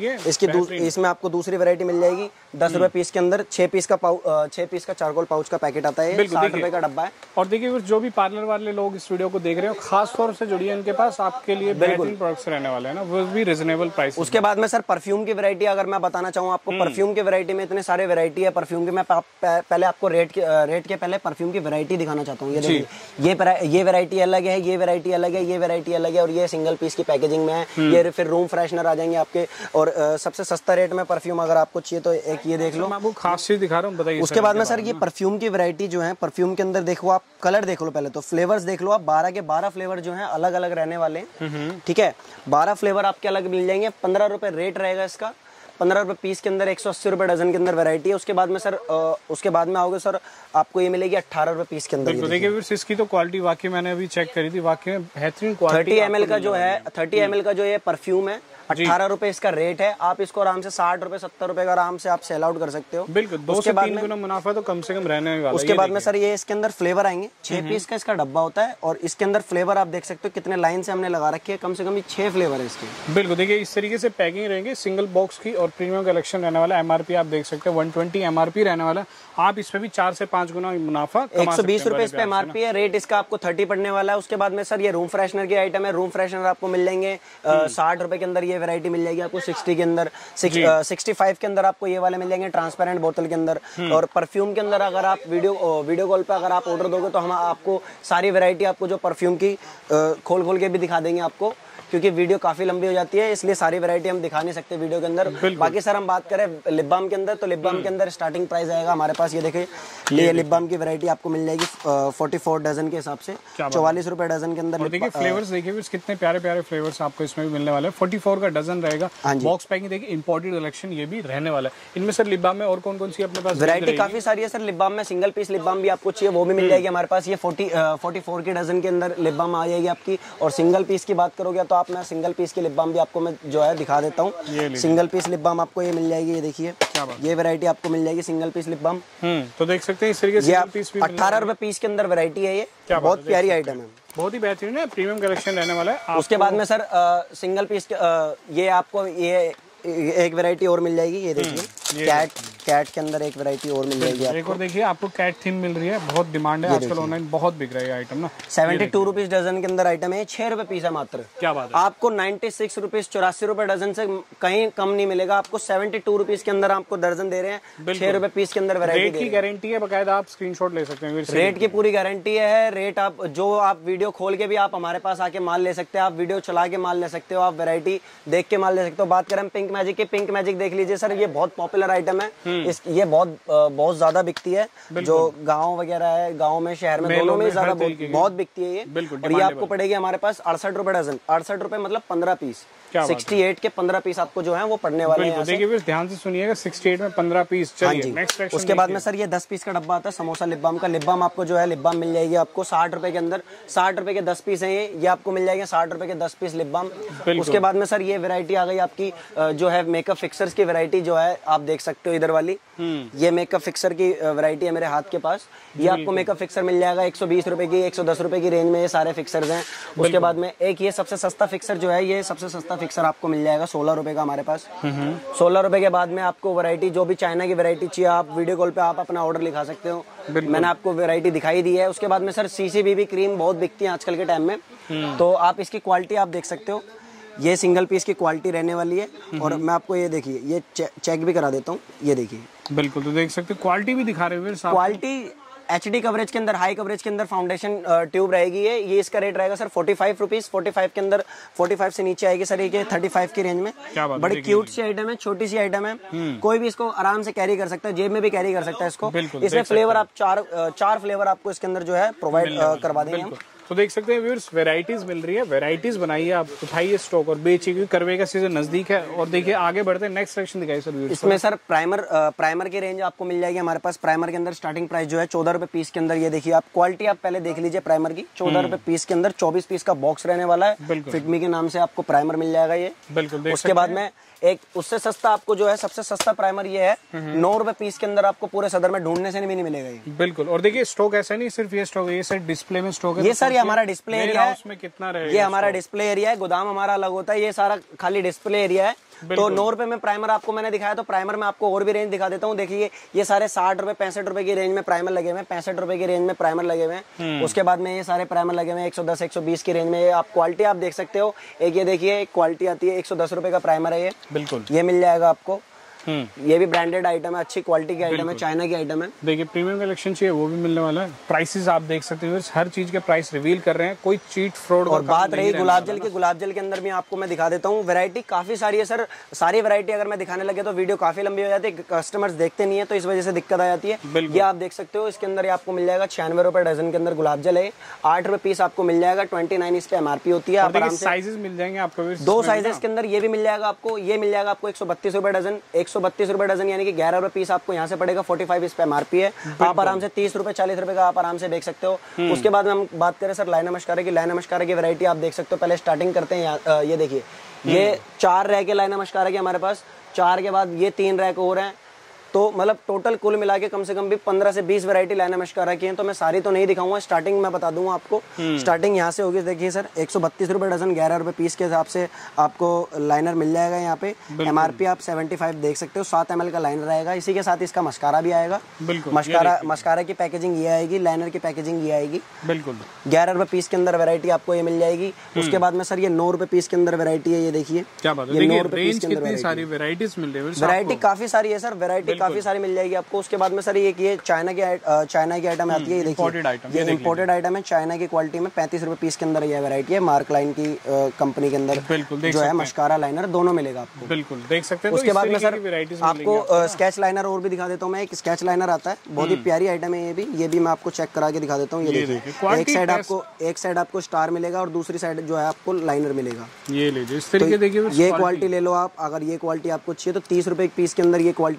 इसकी इसमें आपको दूसरी वैरायटी मिल जाएगी दस रुपए पीस के अंदर। छह पीस का पाउच छह पीस का चारकोल पाउच का पैकेट आता है, साठ रुपए का डब्बा है। और देखिए जो भी पार्लर वाले लोग इस वीडियो को देख रहे हो, खास तौर से जुड़िए इनके पास, आपके लिए बेहतरीन प्रोडक्ट्स रहने वाले हैं ना, वो भी रिजनेबल प्राइस। उसके बाद में सर परफ्यूम की वैरायटी अगर मैं बताना चाहूँ आपको, परफ्यूम की वैरायटी में इतने सारे वैरायटी है परफ्यूम की। मैं पहले आपको रेट के रेट के पहले परफ्यूम की वैरायटी दिखाना चाहता हूँ। ये देखिए, ये ये वैरायटी अलग है, ये वैरायटी अलग है, ये वैरायटी अलग है, और ये सिंगल पीस की पैकेजिंग में है। ये फिर रूम फ्रेशनर आ जाएंगे आपके। और सबसे सस्ता रेट में परफ्यूम अगर आपको चाहिए तो एक ये देख लो, खास चीज दिखा रहा हूँ, बताइए। उसके बाद में सर ये परफ्यूम की वैरायटी जो है, परफ्यूम के अंदर देखो आप, कलर देख लो पहले तो, फ्लेवर्स देख लो आप, बारह के बारह फ्लेवर जो हैं अलग अलग रहने वाले हैं। ठीक है, बारह फ्लेवर आपके अलग मिल जाएंगे। पंद्रह रुपए रेट रहेगा इसका, पंद्रह रुपए पीस के अंदर, एक सौ अस्सी रुपए डजन के अंदर वैरायटी है। उसके बाद में सर उसके बाद में आओगे सर, आपको ये मिलेगी अट्ठारह रुपए पीस के अंदर। देखिए फिर इसकी तो क्वालिटी वाकई मैंने अभी चेक करी थी, वाकई में बेहतरीन क्वालिटी। थर्टी एम एल का जो है, थर्टी एम एल का जो ये परफ्यूम है, अठारह रुपए इसका रेट है। आप इसको आराम से साठ रुपए सत्तर रुपए का आराम से आप सेल आउट कर सकते हो। बिल्कुल, दो से तीन गुना मुनाफा तो कम से कम रहने वाला है। उसके बाद में सर ये इसके अंदर फ्लेवर आएंगे, छह पीस का इसका डब्बा होता है, और इसके अंदर फ्लेवर आप देख सकते हो कितने लाइन से हमने लगा रखी है, कम से कम छह फ्लेवर है इसके। बिल्कुल, देखिए इस तरीके से पैकिंग रहेंगे सिंगल बॉक्स की, और प्रीमियम कलेक्शन रहने वाला। एमआरपी आप देख सकते हैं वन ट्वेंटी एमआरपी रहने वाला। आप इसमें भी चार से पांच गुना मुनाफा, एक सौ बीस रुपए इस पे एमआरपी है, रेट इसका आपको थर्टी पड़ने वाला है। उसके बाद में सर ये रूम फ्रेशनर की आइटम है, रूम फ्रेशनर आपको मिल जाएंगे साठ रुपए के अंदर, ये वैरायटी मिल जाएगी आपको सिक्सटी के अंदर, सिक्सटी फाइव के अंदर आपको ये वाले मिल जाएंगे ट्रांसपेरेंट बोतल के अंदर। और परफ्यूम के अंदर अगर आप वीडियो वीडियो कॉल पे अगर आप ऑर्डर दोगे तो हम आपको सारी वैरायटी आपको जो परफ्यूम की खोल खोल के भी दिखा देंगे आपको, क्योंकि वीडियो काफी लंबी हो जाती है, इसलिए सारी वैरायटी हम दिखा नहीं सकते वीडियो के अंदर। बाकी सर हम बात करें लिप बाम के अंदर, तो लिप बाम के अंदर स्टार्टिंग प्राइस आएगा हमारे पास, ये देखिए, ये लिप बाम की वैरायटी आपको मिल जाएगी फोर्टी फोर डजन के हिसाब से, चौवालीस रुपए डजन के अंदर। देखिए फ्लेवर्स देखिए कितने प्यारे प्यारे फ्लेवर्स आपको इसमें भी मिलने वाले हैं। फोर्टी फोर का डजन रहेगा। बॉक्स पैकिंग देखिए, इंपोर्टेड कलेक्शन ये भी रहने वाला है। इनमें सर लिप बाम में और कौन कौन सी अपने पास वैरायटी काफी सारी है सर। लिप बाम में सिंगल पीस लिप बाम भी आपको चाहिए वो भी मिल जाएगी हमारे पास। ये फोर्टी फोर्टी फोर के डजन के अंदर लिप बाम आ जाएगी आपकी। और सिंगल पीस की बात करोगे आप तो आप मैं सिंगल पीस की लिप बाम भी आपको मैं जो है दिखा देता हूँ। सिंगल पीस लिप बाम आपको ये मिल जाएगी, ये देखिए ये वैरायटी आपको मिल जाएगी सिंगल पीस लिप बाम। तो देख सकते हैं इस तरीके से अठारह रुपए पीस के अंदर वैरायटी है, ये बहुत प्यारी आइटम है, बहुत ही बेहतरीन है, प्रीमियम कलेक्शन रहने वाला है। उसके बाद में सर सिंगल पीस ये आपको ये एक वैरायटी और मिल जाएगी, ये देखिए कैट कैट के अंदर एक वैरायटी और मिल जाएगी आपको। एक और देखिए आपको कैट थीम मिल रही है, बहुत डिमांड है आजकल, ऑनलाइन बहुत बिक रहा है आइटम ना। सेवेंटी टू रुपीज डजन के अंदर आइटम है, छह रुपए पीस है मात्र। क्या बात है। आपको नाइन्टी सिक्स रुपीज चौरासी रुपए डजन से कहीं कम नहीं मिलेगा आपको। सेवेंटी टू रुपीज के अंदर आपको दर्जन दे रहे हैं, छह रुपए पीस के अंदर वैरायटी। रेट की गारंटी है, बकायदा आप स्क्रीनशॉट ले सकते हैं। रेट की पूरी गारंटी है। रेट आप जो आप वीडियो खोल के भी आप हमारे पास आके माल ले सकते हैं, आप वीडियो चला के माल ले सकते हो, आप वैरायटी देख के माल ले सकते हो। बात करें पिंक मैजिक की, पिंक मैजिक देख लीजिए सर, ये बहुत पॉपुलर आइटम है, इस ये बहुत बहुत ज्यादा बिकती है, जो गांव वगैरह है, गांव में शहर में दोनों में ज्यादा बहुत बिकती है ये। और ये आपको पड़ेगी हमारे पास अड़सठ रुपए डजन, अड़सठ रुपए मतलब पंद्रह पीस, अड़सठ के पंद्रह पीस आपको जो है वो पड़ने वाले हैं। देखिए ध्यान से सुनिएगा, अड़सठ में पंद्रह पीस। चलिए नेक्स्ट। उसके बाद में सर ये दस पीस का डब्बा आता है समोसा लिप बाम का। लिप बाम आपको जो है लिप बाम मिल जाएगी आपको साठ रुपए के अंदर, साठ रुपए के दस पीस है ये, ये आपको मिल जाएंगे साठ रुपए के दस पीस लिप बाम। उसके बाद में सर ये वैरायटी आ गई आपकी जो है मेकअप फिक्सर्स की वैरायटी, जो है आप देख सकते हो इधर वाली, ये मेकअप फिक्सर की वैरायटी है मेरे हाथ के पास। ये आपको मेकअप फिक्सर मिल जाएगा एक सौ बीस रुपए की, एक सौ दस रुपए की रेंज में ये सारे फिक्सर्स हैं। उसके बाद में एक ये सबसे सस्ता फिक्सर जो है, ये सबसे सस्ता फिक्सर आपको मिल जाएगा सोलह रुपए का हमारे पास। सोलह रुपए के बाद में आपको वैरायटी जो भी चाइना की वैरायटी चाहिए, आप वीडियो कॉल पे आप अपना ऑर्डर लिखा सकते हो, मैंने आपको वैरायटी दिखाई दी है। उसके बाद में सर सीसीबीबी क्रीम बहुत बिकती है आजकल के टाइम में, तो आप इसकी क्वालिटी आप देख सकते हो, ये सिंगल पीस की क्वालिटी रहने वाली है। और मैं आपको ये देखिए ये चे, चेक भी करा देता हूँ, ये देखिए बिल्कुल, तो देख सकते हो क्वालिटी भी दिखा रहे हो। क्वालिटी एचडी कवरेज के अंदर, हाई कवरेज के अंदर फाउंडेशन ट्यूब रहेगी ये ये इसका रेट रहेगा sir forty five rupees, forty five के अंदर, फोर्टी फाइव से नीचे आएगी सर ये थर्टी फाइव की रेंज में। बड़ी क्यूट सी आइटम है, छोटी सी आइटम है, कोई भी इसको आराम से कैरी कर सकता है, जेब में भी कैरी कर सकता है इसको। इसमें फ्लेवर आप चार चार फ्लेवर आपको इसके अंदर जो है प्रोवाइड करवा देंगे हम। तो देख सकते हैं व्यूअर्स, वैरायटीज मिल रही है, वैरायटीज बनाइए आप, उठाइए स्टॉक और बेचिए, क्योंकि करवे का सीजन नजदीक है। और देखिए आगे बढ़ते हैं, नेक्स्ट सेक्शन दिखाइए सर व्यूअर्स। इसमें सर प्राइमर प्राइमर की रेंज आपको मिल जाएगी हमारे पास। प्राइमर के अंदर स्टार्टिंग प्राइस जो है चौदह रुपए पीस के अंदर, ये देखिए आप क्वालिटी आप पहले देख लीजिए प्राइमर की। चौदह रुपए पीस के अंदर चौबीस पीस का बॉक्स रहने वाला है, फिटमी के नाम से आपको प्राइमर मिल जाएगा ये। बिल्कुल। उसके बाद में एक उससे सस्ता आपको जो है, सबसे सस्ता प्राइमर ये है, नौ रुपए पीस के अंदर आपको पूरे सदर में ढूंढने से भी नहीं मिलेगा ये। बिल्कुल। और देखिए स्टॉक ऐसा नहीं सिर्फ ये स्टॉक है, ये सर डिस्प्ले में स्टॉक है। ये सर ये हमारा डिस्प्ले एरिया है, उसमें कितना रहेगा, ये हमारा डिस्प्ले एरिया है, गोदाम हमारा अलग होता है, ये सारा खाली डिस्प्ले एरिया है। तो नौ रुपए में प्राइमर आपको मैंने दिखाया, तो प्राइमर में आपको और भी रेंज दिखा देता हूँ। देखिए ये सारे साठ रुपए पैंसठ रुपए की रेंज में प्राइमर लगे हुए हैं, पैंसठ रुपए की रेंज में प्राइमर लगे हुए हैं। उसके बाद में ये सारे प्राइमर लगे हुए हैं एक सौ दस एक सौ बीस की रेंज में। आप क्वालिटी आप देख सकते हो, एक ये देखिए एक क्वालिटी आती है, एक सौ दस रुपए का प्राइमर है ये। बिल्कुल, ये मिल जाएगा आपको। ये भी ब्रांडेड आइटम है, अच्छी क्वालिटी की आइटम है, चाइना की आइटम है। देखिए प्रीमियम कलेक्शन चाहिए वो भी मिलने वाला है। प्राइसेस आप देख सकते हो, हर चीज के प्राइस रिवील कर रहे हैं, कोई चीट फ्रॉड। और बात रही गुलाब जल की, गुलाब जल के अंदर भी आपको मैं दिखा देता हूँ, वैरायटी काफी सारी है सर। सारी वैरायटी अगर मैं दिखाने लगे तो वीडियो काफी लंबी हो जाती है, कस्टमर्स देखते नहीं है, तो इस वजह से दिक्कत आ जाती है। ये आप देख सकते हो, इसके अंदर आपको मिल जाएगा छियानवे रुपए डजन के अंदर गुलाब जल है, आठ रुपए पीस आपको मिल जाएगा, ट्वेंटी नाइन इस पे एमआरपी होती है। आप साइजेस मिल जाएंगे आपको, दो साइजेस के अंदर ये भी मिल जाएगा आपको। ये मिल जाएगा आपको एक सौ बत्तीस रुपए डजन, एक सौ बत्तीस रुपए डजन यानी कि ग्यारह रुपए पीस आपको यहाँ से पड़ेगा, पैंतालीस इस पे एमआरपी है। आप आराम से तीस रुपए चालीस रुपए का आप आराम से देख सकते हो। उसके बाद में हम बात करें सर लाइन नमस्कार की, लाइन नमस्कार की वैरायटी आप देख सकते हो। पहले स्टार्टिंग करते हैं, ये देखिए ये चार रैक लाइन नमस्कार की हमारे पास, चार के बाद ये तीन रैक और हैं, तो मतलब टोटल कुल मिला के कम से कम भी पंद्रह से बीस वैरायटी लाइन नमस्कार की हैं। तो मैं सारी तो नहीं दिखाऊंगा, स्टार्टिंग मैं बता दूंगा आपको। स्टार्टिंग यहाँ से होगी, देखिए सर एक सौ बत्तीस रुपए डजन, ग्यारह रुपए पीस के हिसाब से आपको लाइनर मिल जाएगा यहाँ पे। एमआरपी आप पचहत्तर देख सकते हो, सात एम एल का लाइनर रहेगा, इसी के साथ इसका मस्कारा भी आएगा। मस्कारा मस्कारा की पैकेजिंग ये आएगी, लाइनर की पैकेजिंग ये आएगी। बिल्कुल ग्यारह रुपए पीस के अंदर वैरायटी आपको ये मिल जाएगी। उसके बाद में सर ये नौ रुपए पीस के अंदर वैरायटी है, ये देखिए क्या बात है, नौ रुपए पीस के अंदर सारी वैराइटीज मिल रही है। वैरायटी काफी सारी है सर, वैरायटी काफी सारी मिल जाएगी आपको। उसके बाद में सर एक ये चाइना की चाइना की आइटम आती है, ये देखिए ये इंपोर्टेड आइटम है, चाइना की क्वालिटी में पैंतीस रुपए पीस के अंदर ये वैरायटी है। मार्क लाइन की कंपनी के अंदर जो है मस्कारा लाइनर दोनों मिलेगा आपको। बिल्कुल देख सकते हैं। उसके बाद में सर आपको स्केच लाइनर और भी दिखा देता हूँ मैं। एक स्केच लाइनर आता है, बहुत ही प्यारी आइटम है ये भी, ये भी मैं आपको चेक करा के दिखा देता हूँ। ये देखिए एक साइड आपको एक साइड आपको स्टार मिलेगा और दूसरी साइड जो है आपको लाइनर मिलेगा। ये लीजिए इस तरीके देखिए, ये क्वालिटी ले लो आप। अगर ये क्वालिटी आपको चाहिए तो तीस रुपए पीस के अंदर ये क्वालिटी आपको जो है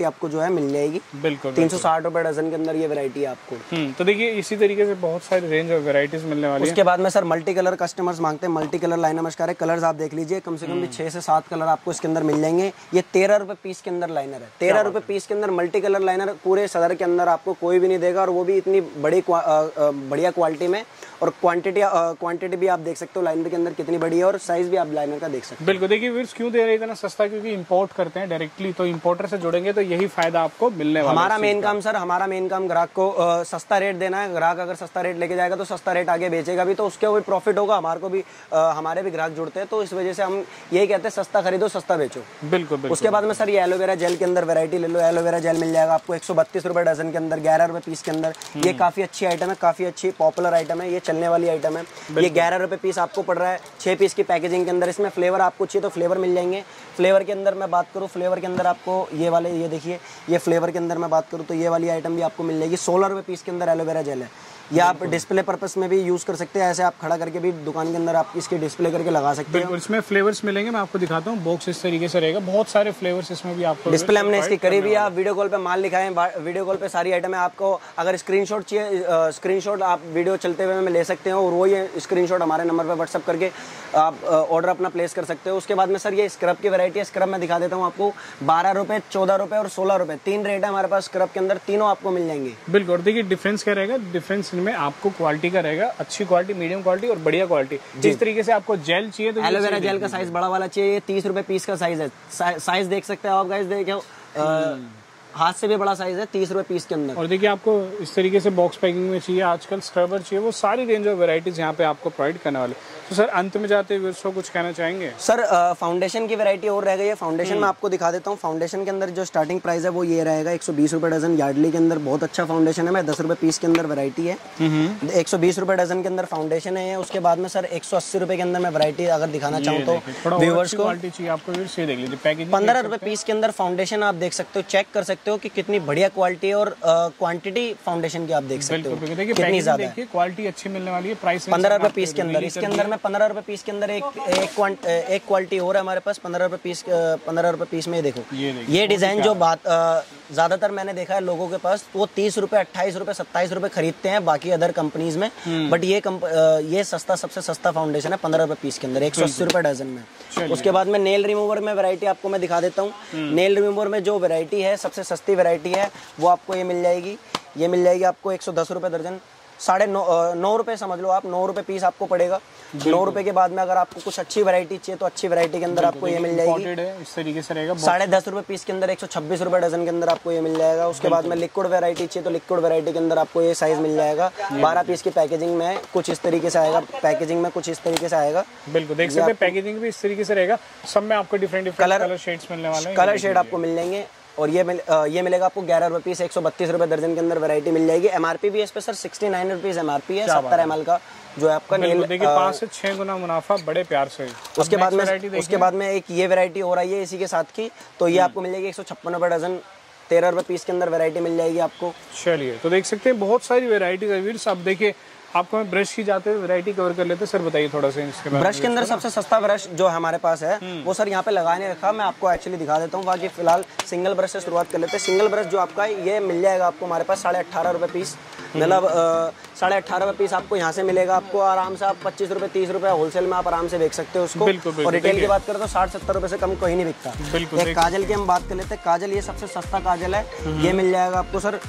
है मिल जाएगी। बिल्कुल तीन सौ साठ रुपए डजन के अंदर ये वैरायटी है आपको। हम्म तो देखिए इसी तरीके से बहुत सारी रेंज और वैरायटीज मिलने वाली है। उसके बाद में सर मल्टी कलर कस्टमर्स मांगते हैं, मल्टी कलर लाइन नमस्कार है, कलर्स आप देख लीजिए कम से कम भी छह से सात कलर आपको इसके अंदर मिल जाएंगे। ये तेरह रुपए पीस के अंदर लाइनर है, तेरह रुपए पीस के अंदर मल्टी कलर लाइनर पूरे सदर के अंदर आपको कोई भी नहीं देगा, और वो भी इतनी बड़ी बढ़िया क्वालिटी में। और क्वांटिटी क्वांटिटी भी आप देख सकते हो लाइनर के अंदर कितनी बड़ी है, और साइज भी आप लाइनर का देख सकते हो। बिल्कुल देखिए व्यूअर्स क्यों दे रहे हैं इतना सस्ता, क्योंकि इंपोर्ट करते हैं डायरेक्टली, तो इंपोर्टर से जुड़ेंगे तो यही फायदा आपको मिलने वाला है। हमारा मेन काम सर, हमारा मेन काम ग्राहक को आ, सस्ता रेट देना है। ग्राहक अगर सस्ता रेट लेके जाएगा तो सस्ता रेट आगे बेचेगा भी, तो उसके भी प्रॉफिट होगा, हमारे को भी आ, हमारे भी ग्राहक जुड़ते हैं, तो इस वजह से हम यही कहते हैं सस्ता खरीदो सस्ता बेचो। बिल्कुल। उसके बाद में सर ये एलोवेरा जेल के अंदर वैरायटी ले लो, एलोवेरा जेल मिल जाएगा आपको एक सौ बत्तीस रुपए डजन के अंदर, ग्यारह रुपए पीस के अंदर। ये काफी अच्छी आइटम है, काफी अच्छी पॉपुलर आइटम है, ये चलने वाली आइटम है। ये ग्यारह रुपए पीस आपको पड़ रहा है, छह पीस की पैकेजिंग के अंदर। इसमें फ्लेवर आपको चाहिए तो फ्लेवर मिल जाएंगे। फ्लेवर के अंदर मैं बात करूँ, फ्लेवर के अंदर आपको ये वाले, ये देखिए ये फ्लेवर के अंदर मैं बात करूँ तो ये वाली आइटम भी आपको मिल जाएगी। सोलह रुपए पीस के अंदर एलोवेरा जेल है, या आप डिस्प्ले पर्पस में भी यूज कर सकते हैं, ऐसे आप खड़ा करके भी दुकान के अंदर आप इसके डिस्प्ले करके लगा सकते हैं। इसमें फ्लेवर्स मिलेंगे, मैं आपको दिखाता हूँ। बॉक्स इस तरीके से रहेगा, बहुत सारे फ्लेवर्स इसमें भी आपको डिस्प्ले हमने इसकी करी भी है। आप वीडियो कॉल पे माल लिखाएं, वीडियो कॉल पे सारी आइटम है। आपको अगर स्क्रीनशॉट चाहिए, स्क्रीनशॉट आप वीडियो चलते हुए में ले सकते हो, और वो ये स्क्रीनशॉट हमारे नंबर पर व्हाट्सअप करके आप ऑर्डर अपना प्लेस कर सकते हो। उसके बाद में सर ये स्क्रब की वैरायटी है, स्क्रब मैं दिखा देता हूँ आपको। बारह रुपए, चौदह रुपए और सोलह रुपए, तीन रेट है हमारे पास स्क्रब के अंदर, तीनों आपको मिल जाएंगे। बिल्कुल। देखिए डिफरेंस क्या रहेगा, डिफरेंस इनमें आपको क्वालिटी का रहेगा, अच्छी क्वालिटी, मीडियम क्वालिटी और बढ़िया क्वालिटी। जिस तरीके से आपको जेल चाहिए तो एलोवेरा जेल का साइज बड़ा वाला चाहिए, ये तीस रुपए पीस का साइज है। साइज देख सकते हो आप गाइस, देखो हाथ से भी बड़ा साइज है, तीस रुपए पीस के अंदर। और देखिए आपको इस तरीके से बॉक्स पैकिंग में चाहिए, आजकल स्क्रबर चाहिए, वो सारी रेंज ऑफ वैरायटीज यहाँ पे आपको प्रोवाइड करने वाले। तो सर अंत में जाते हुए सो कुछ कहना चाहेंगे? सर फाउंडेशन की वैरायटी और रह गई है। फाउंडेशन में आपको दिखा देता हूँ। फाउंडेशन के अंदर जो स्टार्टिंग प्राइस है वो ये रहेगा एक सौ बीस रुपए डजन। यार्डली के अंदर बहुत अच्छा फाउंडेशन है, मैं दस रुपए पीस के अंदर वैरायटी है, एक सौ बीस रुपए डजन के अंदर फाउंडेशन है। उसके बाद में सर एक सौ अस्सी रुपए के अंदर मैं वैरायटी अगर दिखाना चाहूँ तो व्यूअर्स को पंद्रह रुपए पीस के अंदर फाउंडेशन आप देख सकते हो, चेक कर सकते हो कि कितनी बढ़िया क्वालिटी है, और क्वांटिटी फाउंडेशन की आप देख सकते हो कितनी ज्यादा है। क्वालिटी अच्छी मिलने वाली है। प्राइस पंद्रह रुपए पीस के अंदर, इसके अंदर में पंद्रह रुपए पीस के अंदर एक एक एक क्वालिटी और है हमारे पास पंद्रह रुपए पीस। पंद्रह रुपए पीस में देखो ये, ये डिजाइन जो बात ज्यादातर मैंने देखा है लोगों के पास, वो तीस रुपए, अट्ठाईस रुपए, सत्ताईस रुपए खरीदते हैं बाकी अदर कंपनीज में, बट ये ये सस्ता, सबसे सस्ता फाउंडेशन है पंद्रह रुपए पीस के अंदर, एक सौ अस्सी रुपए डजन में। उसके बाद में नेल रिमूवर में वैरायटी आपको मैं दिखा देता हूँ। नेल रिमूवर में जो वैरायटी है, सबसे सस्ती वैरायटी है, वो आपको ये मिल जाएगी। ये मिल जाएगी आपको एक सौ दस रुपए दर्जन, साढ़े नौ नौ रुपए समझ लो आप, नौ रुपए पीस आपको पड़ेगा। नौ रुपए के बाद में अगर आपको कुछ अच्छी वैरायटी चाहिए तो अच्छी वैरायटी के अंदर आपको ये मिल जाएगी। इस तरीके से रहेगा, साढ़े दस रुपए पीस के अंदर एक सौ छब्बीस रुपए डजन के अंदर आपको ये मिल जाएगा। उसके बाद में लिक्विड वैरायटी चाहिए तो लिक्विड वैरायटी के अंदर आपको ये साइज मिल जाएगा। बारह पीस की पैकेजिंग में कुछ इस तरीके से आएगा, पैकेजिंग में कुछ इस तरीके से आएगा। बिल्कुल देख सकते हैं, पैकेजिंग भी इस तरीके से रहेगा। सब में आपको डिफरेंट डिफरेंट कलर शेड्स मिलने वाले हैं, कलर शेड आपको मिल जाएंगे। और ये मिल, ये मिलेगा आपको ग्यारह रुपए पीस, एक सौ बत्तीस रुपए दर्जन के अंदर वैरायटी मिल जाएगी। एमआरपी भी इस पे sir sixty nine rupees MRP है, सत्तर एम एल का जो है आपका नेल। देखिए पाँच से छह गुना मुनाफा बड़े प्यार से। उसके बाद में उसके बाद में एक ये वैरायटी और आई है इसी के साथ की, तो ये आपको मिल जाएगी एक सौ छप्पन रुपए डजन, तेरह रुपए पीस के अंदर वैरायटी मिल जाएगी आपको। चलिए तो देख सकते हैं बहुत सारी वैरायटी है व्यूअर्स। अब देखिए आपको मैं ब्रश की जाते हुए वैरायटी कवर कर लेते हैं, सर बताइए थोड़ा सा इसके बारे में। ब्रश के अंदर सबसे सस्ता ब्रश जो हमारे पास है वो सर यहाँ पे लगाने रखा, मैं आपको एक्चुअली दिखा देता हूँ। बाकी फिलहाल सिंगल ब्रश से शुरुआत कर लेते हैं। सिंगल ब्रश जो आपका है ये मिल जाएगा आपको हमारे पास साढ़े अट्ठारह रुपए पीस, मतलब साढ़े अट्ठारह रुपए पीस आपको यहाँ से मिलेगा। आपको आराम से आप पच्चीस रुपए, तीस रुपए होलसेल में आप आराम से बेच सकते हो उसको। और रिटेल की बात करें तो साठ सत्तर रुपए से कम कोई नहीं बिकता। एक काजल की हम बात कर लेते हैं। काजल ये सबसे सस्ता काजल है, ये मिल जाएगा आपको सर,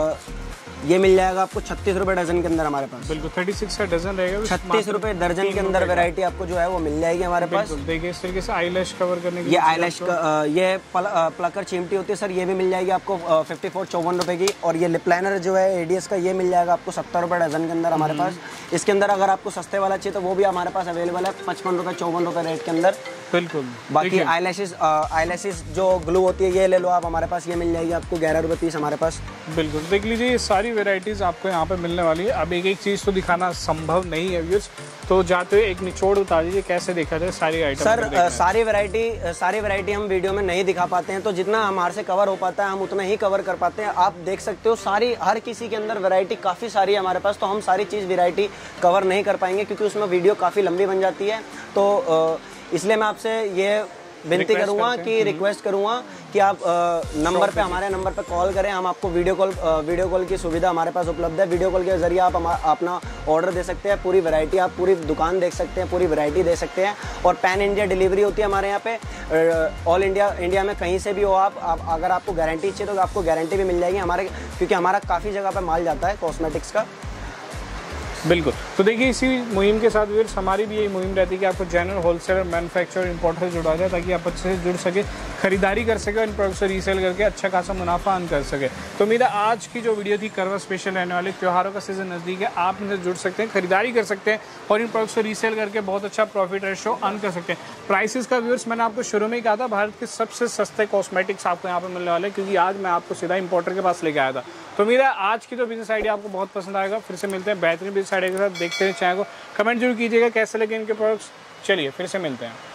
ये मिल जाएगा आपको छत्तीस रुपए डजन के अंदर हमारे पास। बिल्कुल छत्तीस का डजन रहेगा, छत्तीस रुपए दर्जन के अंदर वैरायटी आपको जो है वो मिल जाएगी हमारे पास। देखिए इस तरीके से आईलैश कवर करने के ये आईलैश का ये पल, प्लकर चिमटी होती है सर, ये भी मिल जाएगी आपको फिफ्टी फोर चौवन रुपए की। और ये लिप लाइनर जो है एडीएस का, ये मिल जाएगा आपको सत्तर रुपए डजन के अंदर हमारे पास। इसके अंदर अगर आपको सस्ते वाला चाहिए तो वो भी हमारे पास अवेलेबल है, पचपन रुपए चौवन रुपए रेट के अंदर। बिल्कुल। बाकी आईलैशेस आईलैशेस जो ग्लू होती है ये ले लो आप हमारे पास, ये मिल जाएगी आपको ग्यारह रुपए पीस हमारे पास। बिल्कुल देख लीजिए ये सारी वेराइटीज आपको यहाँ पे मिलने वाली है। अब एक एक चीज तो दिखाना संभव नहीं है व्यूअर्स, तो जाते हुए एक निचोड़ बता दीजिए कैसे देखा जाए सारी आइटम। सर सारी वैरायटी सारी वैरायटी हम वीडियो में नहीं दिखा पाते हैं, तो जितना हमारे से कवर हो पाता है हम उतना ही कवर कर पाते हैं। आप देख सकते हो सारी हर किसी के अंदर वैरायटी काफ़ी सारी है हमारे पास, तो हम सारी चीज़ वैरायटी कवर नहीं कर पाएंगे क्योंकि उसमें वीडियो काफ़ी लंबी बन जाती है। तो इसलिए मैं आपसे ये विनती करूंगा कि रिक्वेस्ट करूंगा कि आप नंबर पे हमारे नंबर पे कॉल करें। हम आपको वीडियो कॉल वीडियो कॉल की सुविधा हमारे पास उपलब्ध है। वीडियो कॉल के जरिए आप अपना ऑर्डर दे सकते हैं, पूरी वैरायटी आप पूरी दुकान देख सकते हैं, पूरी वैरायटी दे सकते हैं। और पैन इंडिया डिलीवरी होती है हमारे यहाँ पे, ऑल इंडिया इंडिया में कहीं से भी हो आप, आप अगर आपको गारंटी चाहिए तो आपको गारंटी भी मिल जाएगी हमारे, क्योंकि हमारा काफ़ी जगह पर माल जाता है कॉस्मेटिक्स का। बिल्कुल। तो देखिए इसी मुहिम के साथ व्यूअर्स हमारी भी यही मुहिम रहती है कि आपको जनरल होलसेलर मैन्युफैक्चरर इंपोर्टर से जुड़ा जाए, ताकि आप अच्छे से जुड़ सके, खरीदारी कर सके और इन प्रोडक्ट्स को रीसेल करके अच्छा खासा मुनाफा अर्न कर सके। तो उम्मीद है आज की जो वीडियो थी करवा स्पेशल रहने वाली, त्योहारों का सीजन नज़दीक है, आप इनसे जुड़ सकते हैं, खरीदारी कर सकते हैं और इन प्रोडक्ट्स को रीसेल करके बहुत अच्छा प्रॉफिट रेशो अर्न कर सकते हैं। प्राइसेस का व्यूअर्स मैंने आपको शुरू में ही कहा था, भारत के सबसे सस्ते कॉस्मेटिक्स आपको यहाँ पर मिलने वाले हैं, क्योंकि आज मैं आपको सीधा इंपोर्टर के पास लेके आया था। तो उम्मीद है आज की जो बिजनेस आइडिया आपको बहुत पसंद आएगा। फिर से मिलते हैं बेहतरीन बिजनेस आइडिया के साथ। देखते हैं चैनल को, कमेंट जरूर कीजिएगा कैसे लगे इनके प्रोडक्ट्स। चलिए फिर से मिलते हैं।